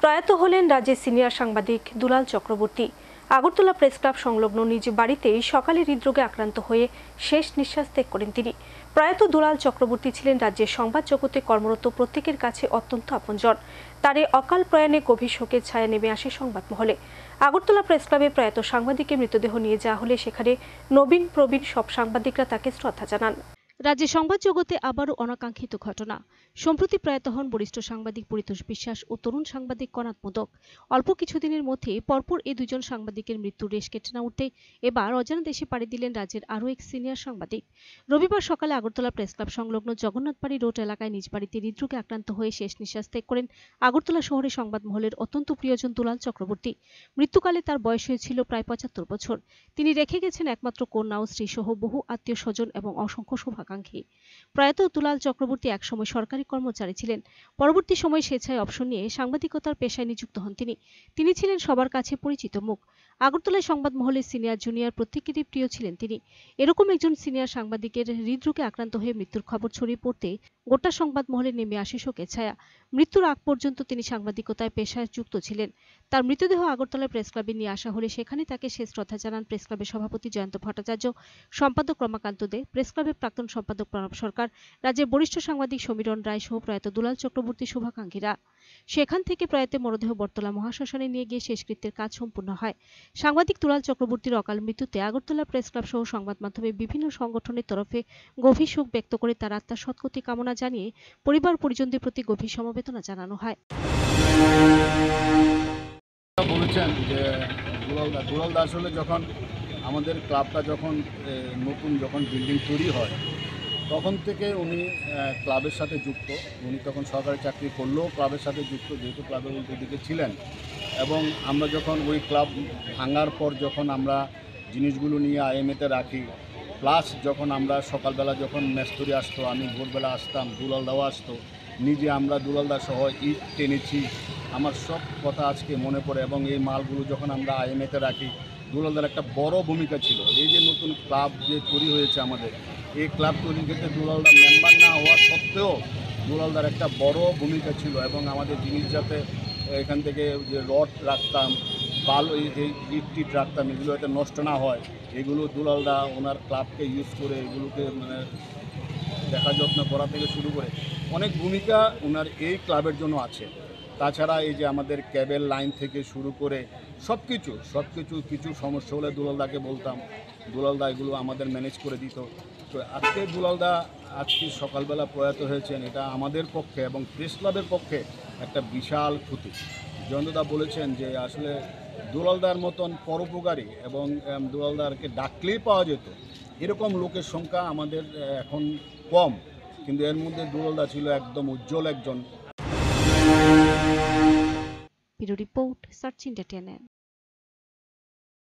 প্রয়াত হলেন রাজ্যের সিনিয়র সাংবাদিক দুলাল চক্রবর্তী। আগরতলা প্রেস ক্লাব সংলগ্ন নিজ বাড়িতেই সকালে হৃদরোগে আক্রান্ত হয়ে শেষ নিঃশ্বাস ত্যাগ করেন তিনি। প্রয়াত দুলাল চক্রবর্তী ছিলেন রাজ্যের সংবাদ জগতে কর্মরত প্রত্যেকের কাছে অত্যন্ত আপনজন। তার এই অকাল প্রয়াণে গভীর শোকের ছায়া নেমে আসে সংবাদ মহলে। আগরতলা প্রেস ক্লাবে প্রয়াত সাংবাদিকের মৃতদেহ নিয়ে যাওয়া হলে সেখানে নবীন প্রবীণ সব সাংবাদিকরা তাকে শ্রদ্ধা জানান। রাজ্যের সংবাদ জগতে আবারও অনাকাঙ্ক্ষিত ঘটনা। সম্প্রতি প্রয়াত হন বরিষ্ঠ সাংবাদিক পরিতোষ বিশ্বাস ও তরুণ সাংবাদিক কনাথ মোদক। অল্প কিছুদিনের মধ্যে পরপর এই দুজন সাংবাদিকের মৃত্যুর রেশ কেটে না উঠতে এবার অজানা দেশে পাড়ি দিলেন রাজ্যের আরও এক সিনিয়র সাংবাদিক। রবিবার সকালে আগরতলা প্রেস ক্লাব সংলগ্ন জগন্নাথবাড়ি রোড এলাকায় নিজ বাড়িতে হৃদরোগে আক্রান্ত হয়ে শেষ নিঃশ্বাস ত্যাগ করেন আগরতলা শহরের সংবাদ মহলের অত্যন্ত প্রিয়জন দুলাল চক্রবর্তী। মৃত্যুকালে তার বয়স হয়েছিল প্রায় ৭৫ বছর। তিনি রেখে গেছেন একমাত্র কন্যা ও স্ত্রী সহ বহু আত্মীয় স্বজন এবং অসংখ্য শুভাকাঙ্ক্ষী। প্রয়াত দুলাল চক্রবর্তী একসময় সরকারি কর্মচারী ছিলেন। পরবর্তী সময়ে স্বেচ্ছায় অবসর নিয়ে সাংবাদিকতার পেশায় নিযুক্ত হন তিনি ছিলেন সবার কাছে পরিচিত মুখ। আগরতলায় সংবাদ মহলের সিনিয়র জুনিয়র প্রত্যেকেরই প্রিয় ছিলেন তিনি। এরকম একজন সিনিয়র সাংবাদিকের হৃদরোগে আক্রান্ত হয়ে মৃত্যুর খবর ছড়িয়ে পড়তে গোটা সংবাদ মহলে নেমে আসে শোকের ছায়া। মৃত্যুর আগ পর্যন্ত তিনি সাংবাদিকতায় পেশায় যুক্ত ছিলেন। তার মৃতদেহ আগরতলা প্রেস ক্লাবে নিয়ে আসা হলে সেখানে তাকে শেষ শ্রদ্ধা জানান প্রেস ক্লাবের সভাপতি জয়ন্ত ভট্টাচার্য, সম্পাদক রমাকান্ত দে, প্রেস ক্লাবের প্রাক্তন সম্পাদক প্রণব সরকার, রাজ্যের বরিষ্ঠ সাংবাদিক সমীরণ রায় সহ প্রয়াত দুলাল চক্রবর্তী শুভাকাঙ্ক্ষীরা। সেখান থেকে প্রয়াতের মরদেহ বটতলা মহাশ্মশানে নিয়ে গিয়ে শেষকৃত্যের কাজ সম্পূর্ণ হয়। সাংবাদিক দুলাল চক্রবর্তীর অকাল মৃত্যুতে আগরতলা প্রেস ক্লাব সহ সংবাদ মাধ্যমে বিভিন্ন সংগঠনের তরফে গভীর শোক ব্যক্ত করে তার আত্মার সদ্গতি কামনা জানিয়ে পরিবার পরিজনদের প্রতি গভীর সমবেদনা জানানো হয়। বলেছেন যে দুলাল দা আসলে যখন আমাদের ক্লাবটা যখন নতুন বিল্ডিং তৈরি হয় তখন থেকে উনি ক্লাবের সাথে যুক্ত। উনি তখন সরকারি চাকরি করলেও ক্লাবের সাথে যুক্ত, যেহেতু ক্লাবের উল্টো দিকে ছিলেন। এবং আমরা যখন ওই ক্লাব ভাঙার পর যখন আমরা জিনিসগুলো নিয়ে আইএমএতে রাখি, প্লাস যখন আমরা সকালবেলা যখন মেস্তরি আসতো, আমি ভোরবেলা আসতাম, দুলাল দাও আসতো, নিজে আমরা দুলালদা সহ ইট টেনেছি। আমার সব কথা আজকে মনে পড়ে। এবং এই মালগুলো যখন আমরা আইএমএতে রাখি, দুলালদার একটা বড় ভূমিকা ছিল। এই যে নতুন ক্লাব যে তৈরি হয়েছে আমাদের, এই ক্লাব তৈরির ক্ষেত্রে দুলালদা মেম্বার না হওয়া সত্ত্বেও দুলালদার একটা বড় ভূমিকা ছিল। এবং আমাদের জিনিস যাতে এখান থেকে যে রড রাখতাম, বাল এই ইট টিট রাখতাম, এগুলো যাতে নষ্ট না হয়, এগুলো দুলালদা ওনার ক্লাবকে ইউজ করে এগুলোকে মানে দেখা যত্ন করা থেকে শুরু করে অনেক ভূমিকা ওনার এই ক্লাবের জন্য আছে। তাছাড়া এই যে আমাদের কেবল লাইন থেকে শুরু করে সব কিছু সমস্যা হলে দুলালদাকে বলতাম, দুলালদা এগুলো আমাদের ম্যানেজ করে দিত। তো আজকে দুলালদা আজকে সকালবেলা প্রয়াত হয়েছেন, এটা আমাদের পক্ষে এবং প্রেস ক্লাবের পক্ষে একটা বিশাল ক্ষতি। জয়ন্তদা বলেছেন যে আসলে দুলালদার মতন পরোপকারী এবং দুলালদারকে ডাকলেই পাওয়া যেত এরকম লোকের সংখ্যা আমাদের এখন কম, কিন্তু এর মধ্যে দুলালদা ছিল একদম উজ্জ্বল একজন। Bureau report, search entertainment.